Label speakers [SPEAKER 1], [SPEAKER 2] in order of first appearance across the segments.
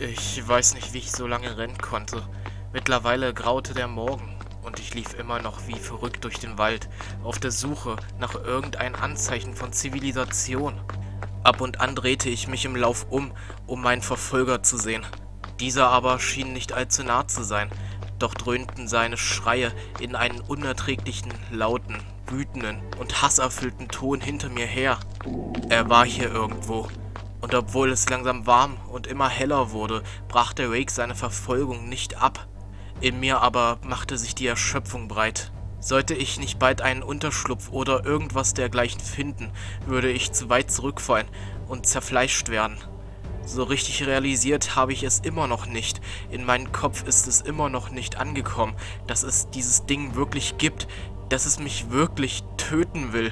[SPEAKER 1] Ich weiß nicht, wie ich so lange rennen konnte. Mittlerweile graute der Morgen und ich lief immer noch wie verrückt durch den Wald, auf der Suche nach irgendein Anzeichen von Zivilisation. Ab und an drehte ich mich im Lauf um meinen Verfolger zu sehen. Dieser aber schien nicht allzu nah zu sein, doch dröhnten seine Schreie in einen unerträglichen, lauten, wütenden und hasserfüllten Ton hinter mir her. Er war hier irgendwo. Und obwohl es langsam warm und immer heller wurde, brach der Rake seine Verfolgung nicht ab. In mir aber machte sich die Erschöpfung breit. Sollte ich nicht bald einen Unterschlupf oder irgendwas dergleichen finden, würde ich zu weit zurückfallen und zerfleischt werden. So richtig realisiert habe ich es immer noch nicht. In meinem Kopf ist es immer noch nicht angekommen, dass es dieses Ding wirklich gibt, dass es mich wirklich töten will.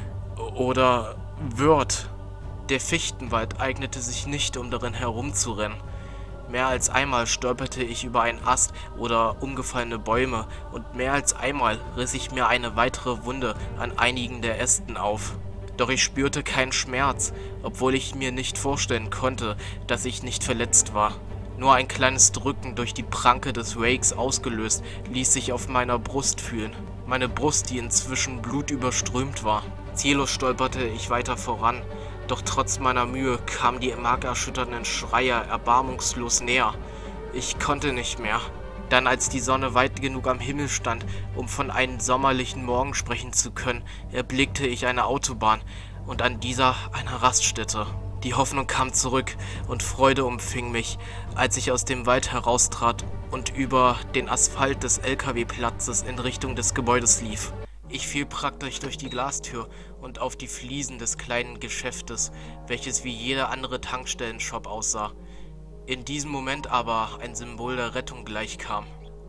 [SPEAKER 1] Oder wird. Der Fichtenwald eignete sich nicht, um darin herumzurennen. Mehr als einmal stolperte ich über einen Ast oder umgefallene Bäume und mehr als einmal riss ich mir eine weitere Wunde an einigen der Ästen auf. Doch ich spürte keinen Schmerz, obwohl ich mir nicht vorstellen konnte, dass ich nicht verletzt war. Nur ein kleines Drücken durch die Pranke des Rakes ausgelöst, ließ sich auf meiner Brust fühlen. Meine Brust, die inzwischen blutüberströmt war. Ziellos stolperte ich weiter voran. Doch trotz meiner Mühe kamen die markerschütternden Schreie erbarmungslos näher. Ich konnte nicht mehr. Dann, als die Sonne weit genug am Himmel stand, um von einem sommerlichen Morgen sprechen zu können, erblickte ich eine Autobahn und an dieser eine Raststätte. Die Hoffnung kam zurück und Freude umfing mich, als ich aus dem Wald heraustrat und über den Asphalt des LKW-Platzes in Richtung des Gebäudes lief. Ich fiel praktisch durch die Glastür und auf die Fliesen des kleinen Geschäftes, welches wie jeder andere Tankstellenshop aussah. In diesem Moment aber ein Symbol der Rettung gleichkam.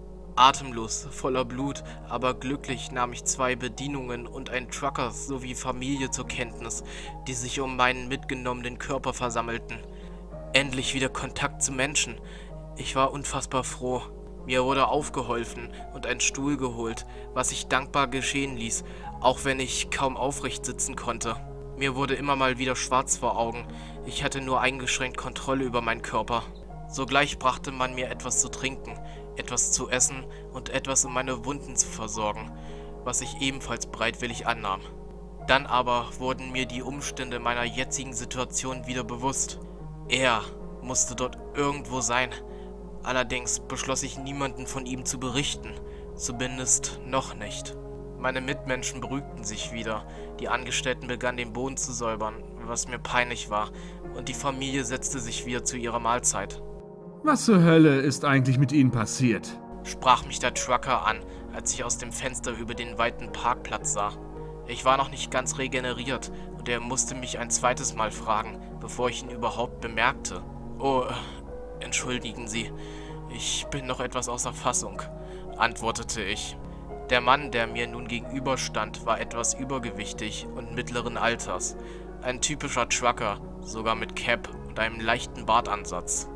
[SPEAKER 1] Atemlos, voller Blut, aber glücklich nahm ich 2 Bedienungen und einen Trucker sowie Familie zur Kenntnis, die sich um meinen mitgenommenen Körper versammelten. Endlich wieder Kontakt zu Menschen. Ich war unfassbar froh. Mir wurde aufgeholfen und ein Stuhl geholt, was ich dankbar geschehen ließ, auch wenn ich kaum aufrecht sitzen konnte. Mir wurde immer mal wieder schwarz vor Augen. Ich hatte nur eingeschränkt Kontrolle über meinen Körper. Sogleich brachte man mir etwas zu trinken, etwas zu essen und etwas, um meine Wunden zu versorgen, was ich ebenfalls bereitwillig annahm. Dann aber wurden mir die Umstände meiner jetzigen Situation wieder bewusst. Er musste dort irgendwo sein. Allerdings beschloss ich, niemanden von ihm zu berichten, zumindest noch nicht. Meine Mitmenschen beruhigten sich wieder, die Angestellten begannen den Boden zu säubern, was mir peinlich war, und die Familie setzte sich wieder zu ihrer Mahlzeit.
[SPEAKER 2] Was zur Hölle ist eigentlich mit Ihnen passiert?
[SPEAKER 1] Sprach mich der Trucker an, als ich aus dem Fenster über den weiten Parkplatz sah. Ich war noch nicht ganz regeneriert und er musste mich ein zweites Mal fragen, bevor ich ihn überhaupt bemerkte. Oh, entschuldigen Sie, ich bin noch etwas außer Fassung, antwortete ich. Der Mann, der mir nun gegenüberstand, war etwas übergewichtig und mittleren Alters. Ein typischer Trucker, sogar mit Cap und einem leichten Bartansatz.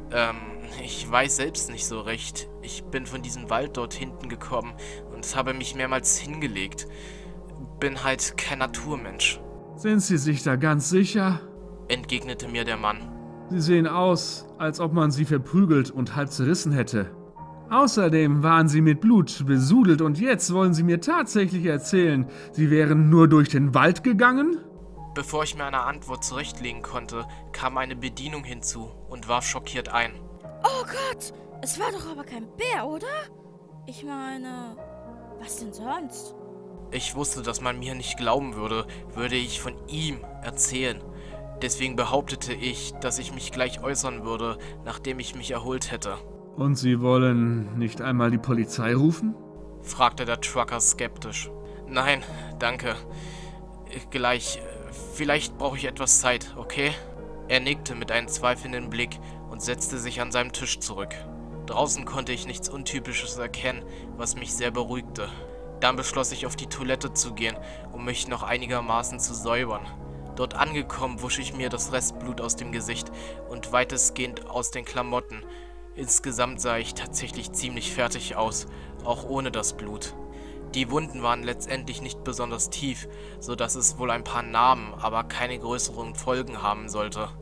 [SPEAKER 1] Ich weiß selbst nicht so recht. Ich bin von diesem Wald dort hinten gekommen und habe mich mehrmals hingelegt. Bin halt kein Naturmensch.
[SPEAKER 2] Sind Sie sich da ganz sicher?
[SPEAKER 1] Entgegnete mir der Mann.
[SPEAKER 2] Sie sehen aus, als ob man Sie verprügelt und halb zerrissen hätte. Außerdem waren Sie mit Blut besudelt und jetzt wollen Sie mir tatsächlich erzählen, Sie wären nur durch den Wald gegangen?
[SPEAKER 1] Bevor ich mir eine Antwort zurechtlegen konnte, kam eine Bedienung hinzu und warf schockiert ein.
[SPEAKER 3] Oh Gott, es war doch aber kein Bär, oder? Ich meine, was denn sonst?
[SPEAKER 1] Ich wusste, dass man mir nicht glauben würde ich von ihm erzählen. Deswegen behauptete ich, dass ich mich gleich äußern würde, nachdem ich mich erholt hätte.
[SPEAKER 2] Und Sie wollen nicht einmal die Polizei rufen?
[SPEAKER 1] Fragte der Trucker skeptisch. Nein, danke. Gleich. Vielleicht brauche ich etwas Zeit, okay? Er nickte mit einem zweifelnden Blick und setzte sich an seinem Tisch zurück. Draußen konnte ich nichts Untypisches erkennen, was mich sehr beruhigte. Dann beschloss ich, auf die Toilette zu gehen, um mich noch einigermaßen zu säubern. Dort angekommen wusch ich mir das Restblut aus dem Gesicht und weitestgehend aus den Klamotten. Insgesamt sah ich tatsächlich ziemlich fertig aus, auch ohne das Blut. Die Wunden waren letztendlich nicht besonders tief, so dass es wohl ein paar Narben, aber keine größeren Folgen haben sollte.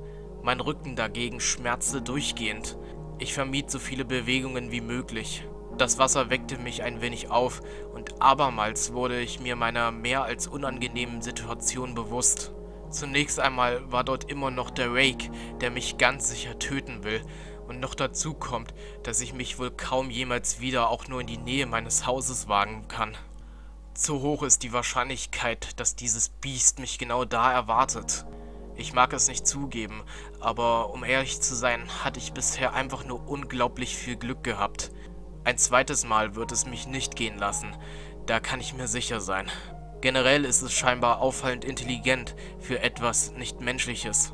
[SPEAKER 1] Mein Rücken dagegen schmerzte durchgehend. Ich vermied so viele Bewegungen wie möglich. Das Wasser weckte mich ein wenig auf und abermals wurde ich mir meiner mehr als unangenehmen Situation bewusst. Zunächst einmal war dort immer noch der Rake, der mich ganz sicher töten will. Und noch dazu kommt, dass ich mich wohl kaum jemals wieder auch nur in die Nähe meines Hauses wagen kann. Zu hoch ist die Wahrscheinlichkeit, dass dieses Biest mich genau da erwartet. Ich mag es nicht zugeben, aber um ehrlich zu sein, hatte ich bisher einfach nur unglaublich viel Glück gehabt. Ein zweites Mal wird es mich nicht gehen lassen, da kann ich mir sicher sein. Generell ist es scheinbar auffallend intelligent für etwas Nicht-Menschliches.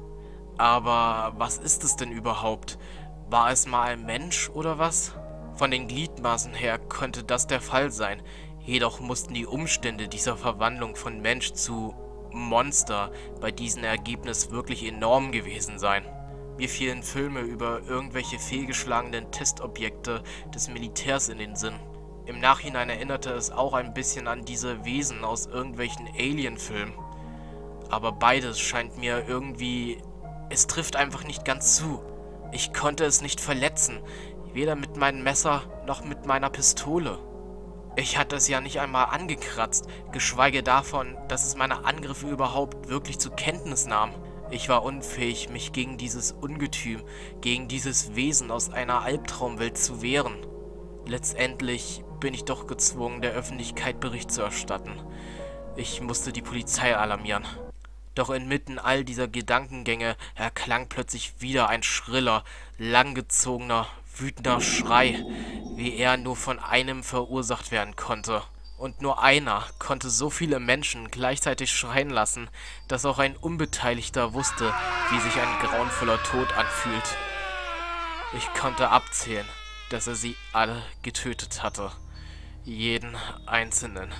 [SPEAKER 1] Aber was ist es denn überhaupt? War es mal ein Mensch oder was? Von den Gliedmaßen her könnte das der Fall sein, jedoch mussten die Umstände dieser Verwandlung von Mensch zu Monster bei diesem Ergebnis wirklich enorm gewesen sein. Mir fielen Filme über irgendwelche fehlgeschlagenen Testobjekte des Militärs in den Sinn. Im Nachhinein erinnerte es auch ein bisschen an diese Wesen aus irgendwelchen Alien-Filmen. Aber beides scheint mir irgendwie... Es trifft einfach nicht ganz zu. Ich konnte es nicht verletzen, weder mit meinem Messer noch mit meiner Pistole. Ich hatte es ja nicht einmal angekratzt, geschweige davon, dass es meine Angriffe überhaupt wirklich zur Kenntnis nahm. Ich war unfähig, mich gegen dieses Ungetüm, gegen dieses Wesen aus einer Albtraumwelt zu wehren. Letztendlich bin ich doch gezwungen, der Öffentlichkeit Bericht zu erstatten. Ich musste die Polizei alarmieren. Doch inmitten all dieser Gedankengänge erklang plötzlich wieder ein schriller, langgezogener, wütender Schrei, wie er nur von einem verursacht werden konnte. Und nur einer konnte so viele Menschen gleichzeitig schreien lassen, dass auch ein Unbeteiligter wusste, wie sich ein grauenvoller Tod anfühlt. Ich konnte abzählen, dass er sie alle getötet hatte. Jeden einzelnen.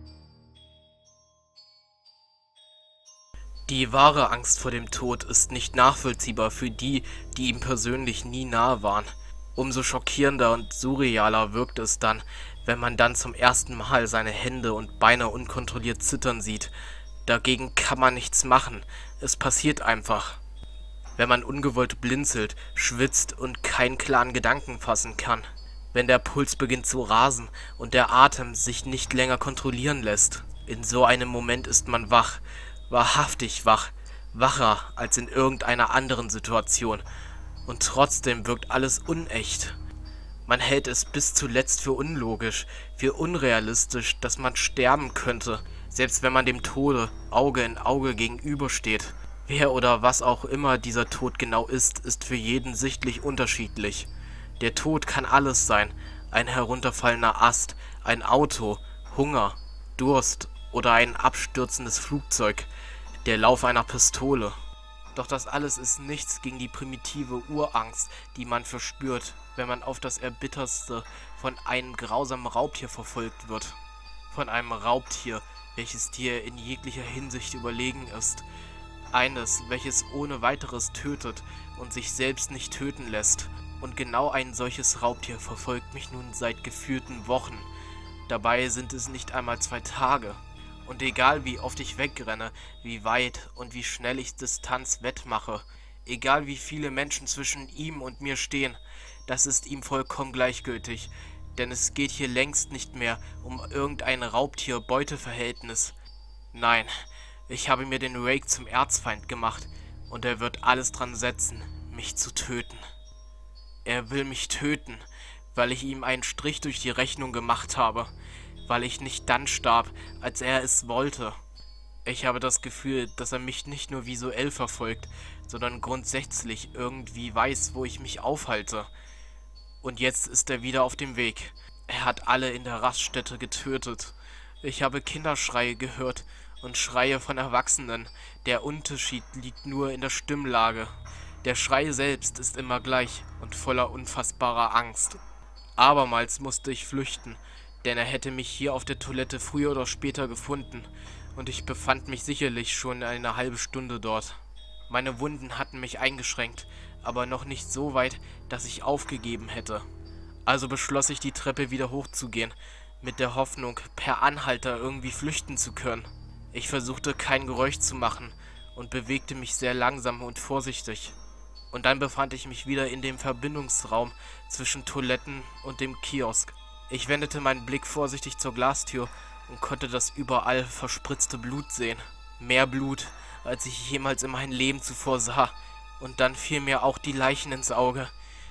[SPEAKER 1] Die wahre Angst vor dem Tod ist nicht nachvollziehbar für die, die ihm persönlich nie nahe waren. Umso schockierender und surrealer wirkt es dann, wenn man dann zum ersten Mal seine Hände und Beine unkontrolliert zittern sieht. Dagegen kann man nichts machen, es passiert einfach. Wenn man ungewollt blinzelt, schwitzt und keinen klaren Gedanken fassen kann. Wenn der Puls beginnt zu rasen und der Atem sich nicht länger kontrollieren lässt. In so einem Moment ist man wach, wahrhaftig wach, wacher als in irgendeiner anderen Situation. Und trotzdem wirkt alles unecht. Man hält es bis zuletzt für unlogisch, für unrealistisch, dass man sterben könnte, selbst wenn man dem Tode Auge in Auge gegenübersteht. Wer oder was auch immer dieser Tod genau ist für jeden sichtlich unterschiedlich. Der Tod kann alles sein, ein herunterfallender Ast, ein Auto, Hunger, Durst oder ein abstürzendes Flugzeug, der Lauf einer Pistole. Doch das alles ist nichts gegen die primitive Urangst, die man verspürt, wenn man auf das Erbitterste von einem grausamen Raubtier verfolgt wird. Von einem Raubtier, welches dir in jeglicher Hinsicht überlegen ist. Eines, welches ohne weiteres tötet und sich selbst nicht töten lässt. Und genau ein solches Raubtier verfolgt mich nun seit gefühlten Wochen. Dabei sind es nicht einmal 2 Tage. Und egal wie oft ich wegrenne, wie weit und wie schnell ich Distanz wettmache, egal wie viele Menschen zwischen ihm und mir stehen, das ist ihm vollkommen gleichgültig, denn es geht hier längst nicht mehr um irgendein Raubtier-Beuteverhältnis. Nein, ich habe mir den Rake zum Erzfeind gemacht und er wird alles dran setzen, mich zu töten. Er will mich töten, weil ich ihm einen Strich durch die Rechnung gemacht habe, weil ich nicht dann starb, als er es wollte. Ich habe das Gefühl, dass er mich nicht nur visuell verfolgt, sondern grundsätzlich irgendwie weiß, wo ich mich aufhalte. Und jetzt ist er wieder auf dem Weg. Er hat alle in der Raststätte getötet. Ich habe Kinderschreie gehört und Schreie von Erwachsenen. Der Unterschied liegt nur in der Stimmlage. Der Schrei selbst ist immer gleich und voller unfassbarer Angst. Abermals musste ich flüchten, denn er hätte mich hier auf der Toilette früher oder später gefunden, und ich befand mich sicherlich schon eine halbe Stunde dort. Meine Wunden hatten mich eingeschränkt, aber noch nicht so weit, dass ich aufgegeben hätte. Also beschloss ich, die Treppe wieder hochzugehen, mit der Hoffnung, per Anhalter irgendwie flüchten zu können. Ich versuchte kein Geräusch zu machen und bewegte mich sehr langsam und vorsichtig. Und dann befand ich mich wieder in dem Verbindungsraum zwischen Toiletten und dem Kiosk. Ich wendete meinen Blick vorsichtig zur Glastür und konnte das überall verspritzte Blut sehen. Mehr Blut, als ich jemals in meinem Leben zuvor sah. Und dann fielen mir auch die Leichen ins Auge.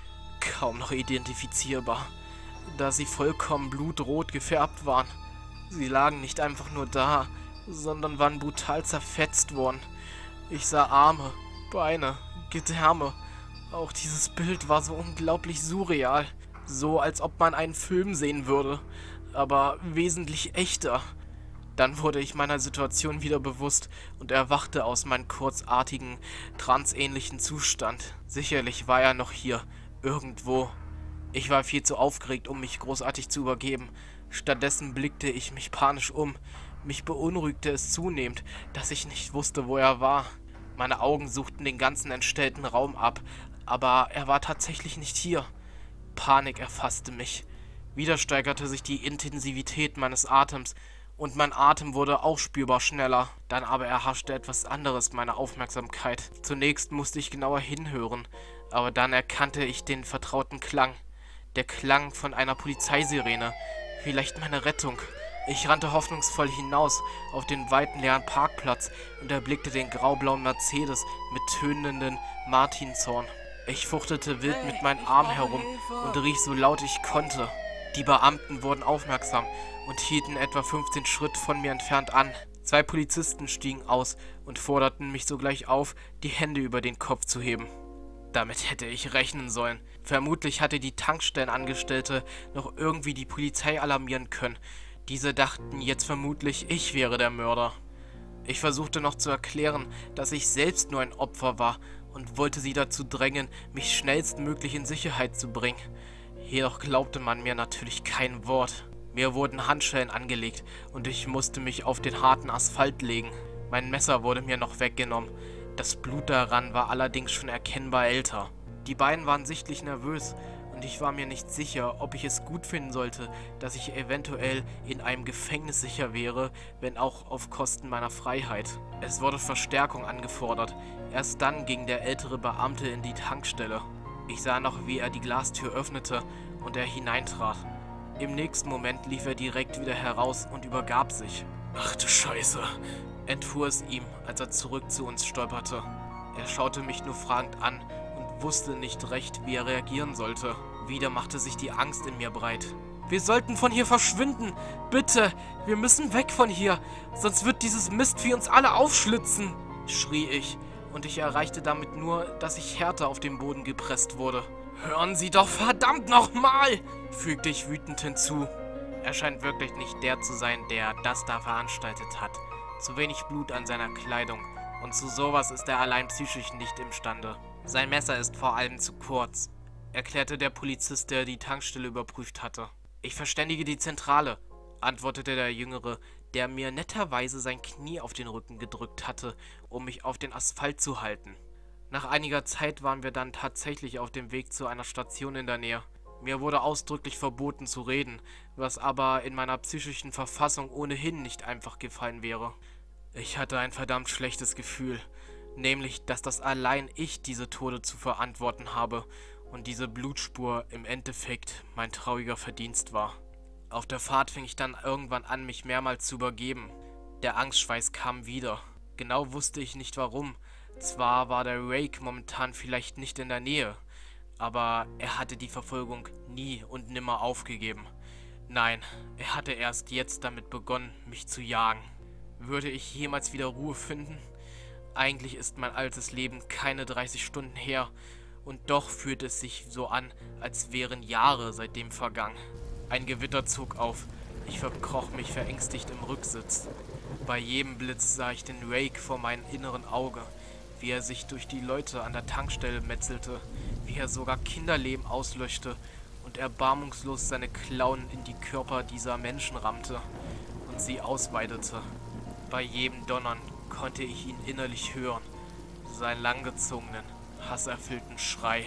[SPEAKER 1] Kaum noch identifizierbar, da sie vollkommen blutrot gefärbt waren. Sie lagen nicht einfach nur da, sondern waren brutal zerfetzt worden. Ich sah Arme, Beine, Gedärme. Auch dieses Bild war so unglaublich surreal. So, als ob man einen Film sehen würde, aber wesentlich echter. Dann wurde ich meiner Situation wieder bewusst und erwachte aus meinem kurzartigen, transähnlichen Zustand. Sicherlich war er noch hier, irgendwo. Ich war viel zu aufgeregt, um mich großartig zu übergeben. Stattdessen blickte ich mich panisch um. Mich beunruhigte es zunehmend, dass ich nicht wusste, wo er war. Meine Augen suchten den ganzen entstellten Raum ab, aber er war tatsächlich nicht hier. Panik erfasste mich. Wieder steigerte sich die Intensivität meines Atems und mein Atem wurde auch spürbar schneller. Dann aber erhaschte etwas anderes meine Aufmerksamkeit. Zunächst musste ich genauer hinhören, aber dann erkannte ich den vertrauten Klang. Der Klang von einer Polizeisirene. Vielleicht meine Rettung. Ich rannte hoffnungsvoll hinaus auf den weiten leeren Parkplatz und erblickte den graublauen Mercedes mit tönenden Martinshorn. Ich fuchtelte wild mit meinen Armen herum und rief so laut ich konnte. Die Beamten wurden aufmerksam und hielten etwa 15 Schritt von mir entfernt an. 2 Polizisten stiegen aus und forderten mich sogleich auf, die Hände über den Kopf zu heben. Damit hätte ich rechnen sollen. Vermutlich hatte die Tankstellenangestellte noch irgendwie die Polizei alarmieren können. Diese dachten jetzt vermutlich, ich wäre der Mörder. Ich versuchte noch zu erklären, dass ich selbst nur ein Opfer war und wollte sie dazu drängen, mich schnellstmöglich in Sicherheit zu bringen. Jedoch glaubte man mir natürlich kein Wort. Mir wurden Handschellen angelegt und ich musste mich auf den harten Asphalt legen. Mein Messer wurde mir noch weggenommen. Das Blut daran war allerdings schon erkennbar älter. Die beiden waren sichtlich nervös und ich war mir nicht sicher, ob ich es gut finden sollte, dass ich eventuell in einem Gefängnis sicher wäre, wenn auch auf Kosten meiner Freiheit. Es wurde Verstärkung angefordert. Erst dann ging der ältere Beamte in die Tankstelle. Ich sah noch, wie er die Glastür öffnete und er hineintrat. Im nächsten Moment lief er direkt wieder heraus und übergab sich. »Ach du Scheiße«, entfuhr es ihm, als er zurück zu uns stolperte. Er schaute mich nur fragend an und wusste nicht recht, wie er reagieren sollte. Wieder machte sich die Angst in mir breit. »Wir sollten von hier verschwinden! Bitte! Wir müssen weg von hier! Sonst wird dieses Mistvieh uns alle aufschlitzen!« schrie ich, und ich erreichte damit nur, dass ich härter auf den Boden gepresst wurde. »Hören Sie doch verdammt nochmal!« fügte ich wütend hinzu. Er scheint wirklich nicht der zu sein, der das da veranstaltet hat. Zu wenig Blut an seiner Kleidung. Und zu sowas ist er allein psychisch nicht imstande. Sein Messer ist vor allem zu kurz, erklärte der Polizist, der die Tankstelle überprüft hatte. »Ich verständige die Zentrale«, antwortete der Jüngere, der mir netterweise sein Knie auf den Rücken gedrückt hatte, um mich auf den Asphalt zu halten. Nach einiger Zeit waren wir dann tatsächlich auf dem Weg zu einer Station in der Nähe. Mir wurde ausdrücklich verboten zu reden, was aber in meiner psychischen Verfassung ohnehin nicht einfach gefallen wäre. Ich hatte ein verdammt schlechtes Gefühl, nämlich, dass das allein ich diese Tode zu verantworten habe und diese Blutspur im Endeffekt mein trauriger Verdienst war. Auf der Fahrt fing ich dann irgendwann an, mich mehrmals zu übergeben. Der Angstschweiß kam wieder. Genau wusste ich nicht warum. Zwar war der Rake momentan vielleicht nicht in der Nähe, aber er hatte die Verfolgung nie und nimmer aufgegeben. Nein, er hatte erst jetzt damit begonnen, mich zu jagen. Würde ich jemals wieder Ruhe finden? Eigentlich ist mein altes Leben keine 30 Stunden her, und doch fühlt es sich so an, als wären Jahre seitdem vergangen. Ein Gewitter zog auf. Ich verkroch mich verängstigt im Rücksitz. Bei jedem Blitz sah ich den Rake vor meinem inneren Auge, wie er sich durch die Leute an der Tankstelle metzelte, wie er sogar Kinderleben auslöschte und erbarmungslos seine Klauen in die Körper dieser Menschen rammte und sie ausweidete. Bei jedem Donnern konnte ich ihn innerlich hören, seinen langgezogenen, hasserfüllten Schrei.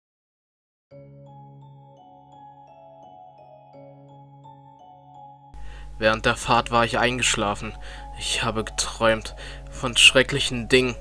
[SPEAKER 1] Während der Fahrt war ich eingeschlafen. Ich habe geträumt von schrecklichen Dingen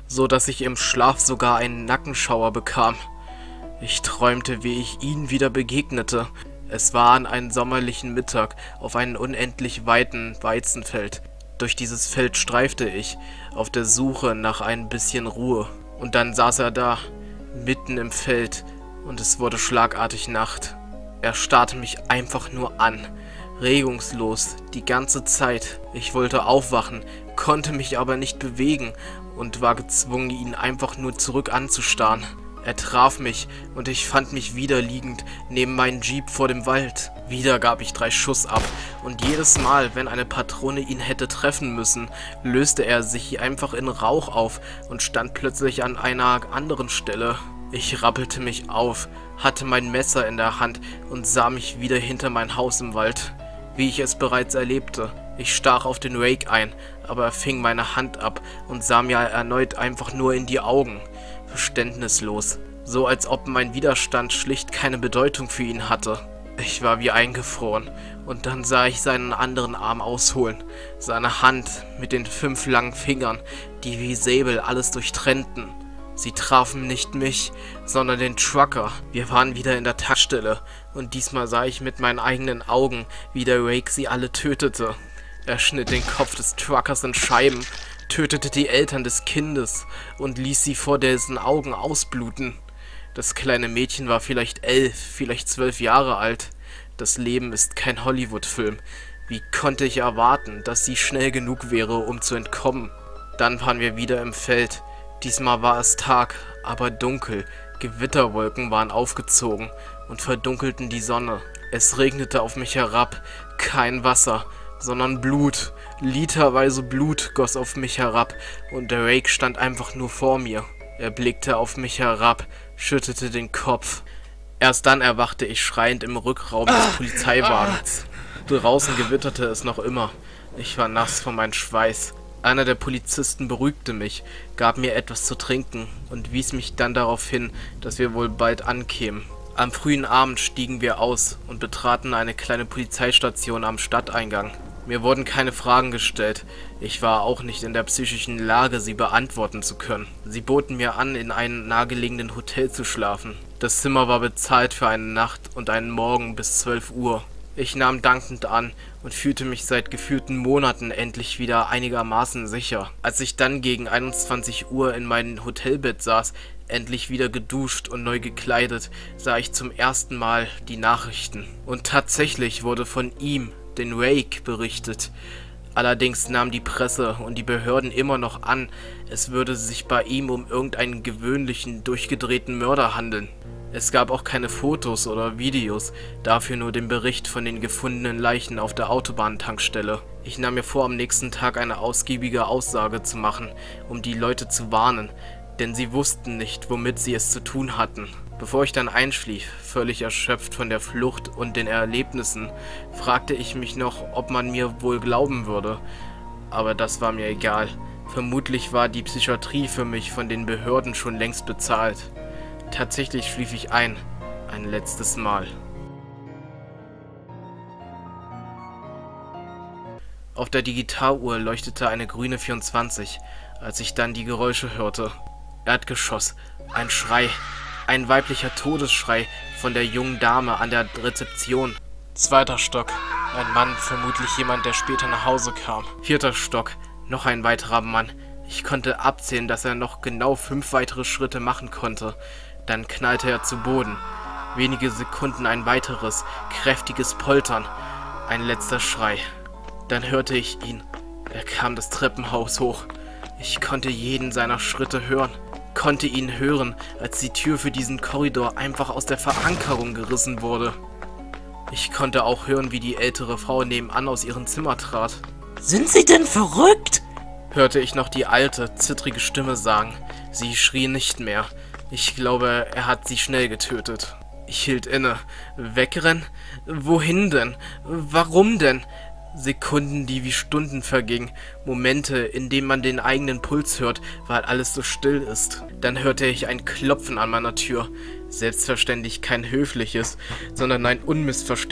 [SPEAKER 1] so dass ich im Schlaf sogar einen Nackenschauer bekam. Ich träumte, wie ich ihm wieder begegnete. Es war an einem sommerlichen Mittag auf einem unendlich weiten Weizenfeld. Durch dieses Feld streifte ich, auf der Suche nach ein bisschen Ruhe. Und dann saß er da, mitten im Feld, und es wurde schlagartig Nacht. Er starrte mich einfach nur an, regungslos, die ganze Zeit. Ich wollte aufwachen, konnte mich aber nicht bewegen und war gezwungen, ihn einfach nur zurück anzustarren. Er traf mich und ich fand mich wieder liegend neben meinem Jeep vor dem Wald. Wieder gab ich 3 Schuss ab und jedes Mal, wenn eine Patrone ihn hätte treffen müssen, löste er sich einfach in Rauch auf und stand plötzlich an einer anderen Stelle. Ich rappelte mich auf, hatte mein Messer in der Hand und sah mich wieder hinter mein Haus im Wald, wie ich es bereits erlebte. Ich stach auf den Rake ein, aber er fing meine Hand ab und sah mir erneut einfach nur in die Augen. Verständnislos, so als ob mein Widerstand schlicht keine Bedeutung für ihn hatte. Ich war wie eingefroren und dann sah ich seinen anderen Arm ausholen, seine Hand mit den 5 langen Fingern, die wie Säbel alles durchtrennten. Sie trafen nicht mich, sondern den Trucker. Wir waren wieder in der Tankstelle und diesmal sah ich mit meinen eigenen Augen, wie der Rake sie alle tötete. Er schnitt den Kopf des Truckers in Scheiben, tötete die Eltern des Kindes und ließ sie vor dessen Augen ausbluten. Das kleine Mädchen war vielleicht 11, vielleicht 12 Jahre alt. Das Leben ist kein Hollywood-Film. Wie konnte ich erwarten, dass sie schnell genug wäre, um zu entkommen? Dann waren wir wieder im Feld. Diesmal war es Tag, aber dunkel. Gewitterwolken waren aufgezogen und verdunkelten die Sonne. Es regnete auf mich herab, kein Wasser, sondern Blut. Literweise Blut goss auf mich herab und der Rake stand einfach nur vor mir. Er blickte auf mich herab, schüttelte den Kopf. Erst dann erwachte ich schreiend im Rückraum des Polizeiwagens. Draußen gewitterte es noch immer. Ich war nass von meinem Schweiß. Einer der Polizisten beruhigte mich, gab mir etwas zu trinken und wies mich dann darauf hin, dass wir wohl bald ankämen. Am frühen Abend stiegen wir aus und betraten eine kleine Polizeistation am Stadteingang. Mir wurden keine Fragen gestellt. Ich war auch nicht in der psychischen Lage, sie beantworten zu können. Sie boten mir an, in einem nahegelegenen Hotel zu schlafen. Das Zimmer war bezahlt für eine Nacht und einen Morgen bis 12 Uhr. Ich nahm dankend an und fühlte mich seit gefühlten Monaten endlich wieder einigermaßen sicher. Als ich dann gegen 21 Uhr in meinem Hotelbett saß, endlich wieder geduscht und neu gekleidet, sah ich zum ersten Mal die Nachrichten. Und tatsächlich wurde von ihm, den Rake, berichtet. Allerdings nahm die Presse und die Behörden immer noch an, es würde sich bei ihm um irgendeinen gewöhnlichen, durchgedrehten Mörder handeln. Es gab auch keine Fotos oder Videos, dafür nur den Bericht von den gefundenen Leichen auf der Autobahntankstelle. Ich nahm mir vor, am nächsten Tag eine ausgiebige Aussage zu machen, um die Leute zu warnen, denn sie wussten nicht, womit sie es zu tun hatten. Bevor ich dann einschlief, völlig erschöpft von der Flucht und den Erlebnissen, fragte ich mich noch, ob man mir wohl glauben würde. Aber das war mir egal. Vermutlich war die Psychiatrie für mich von den Behörden schon längst bezahlt. Tatsächlich schlief ich ein letztes Mal. Auf der Digitaluhr leuchtete eine grüne 24, als ich dann die Geräusche hörte. Erdgeschoss, ein Schrei, ein weiblicher Todesschrei von der jungen Dame an der Rezeption. 2. Stock, ein Mann, vermutlich jemand, der später nach Hause kam. 4. Stock, noch ein weiterer Mann. Ich konnte abzählen, dass er noch genau 5 weitere Schritte machen konnte. Dann knallte er zu Boden. Wenige Sekunden ein weiteres, kräftiges Poltern. Ein letzter Schrei. Dann hörte ich ihn. Er kam das Treppenhaus hoch. Ich konnte jeden seiner Schritte hören. Konnte ihn hören, als die Tür für diesen Korridor einfach aus der Verankerung gerissen wurde. Ich konnte auch hören, wie die ältere Frau nebenan aus ihrem Zimmer trat.
[SPEAKER 4] Sind Sie denn verrückt?
[SPEAKER 1] Hörte ich noch die alte, zittrige Stimme sagen. Sie schrie nicht mehr. Ich glaube, er hat sie schnell getötet. Ich hielt inne. Wegrennen? Wohin denn? Warum denn? Sekunden, die wie Stunden vergingen. Momente, in denen man den eigenen Puls hört, weil alles so still ist. Dann hörte ich ein Klopfen an meiner Tür. Selbstverständlich kein höfliches, sondern ein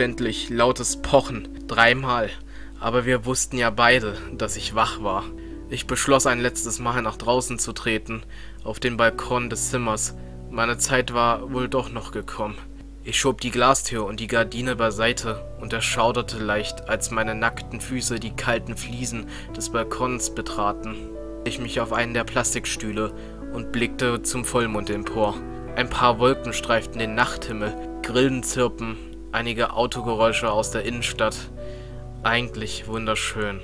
[SPEAKER 1] unmissverständlich lautes Pochen. 3-mal. Aber wir wussten ja beide, dass ich wach war. Ich beschloss ein letztes Mal nach draußen zu treten, auf den Balkon des Zimmers. Meine Zeit war wohl doch noch gekommen. Ich schob die Glastür und die Gardine beiseite und erschauderte leicht, als meine nackten Füße die kalten Fliesen des Balkons betraten. Ich mich auf einen der Plastikstühle und blickte zum Vollmond empor. Ein paar Wolken streiften den Nachthimmel, Grillen zirpen, einige Autogeräusche aus der Innenstadt. Eigentlich wunderschön.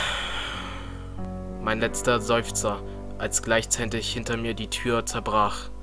[SPEAKER 1] Mein letzter Seufzer, als gleichzeitig hinter mir die Tür zerbrach.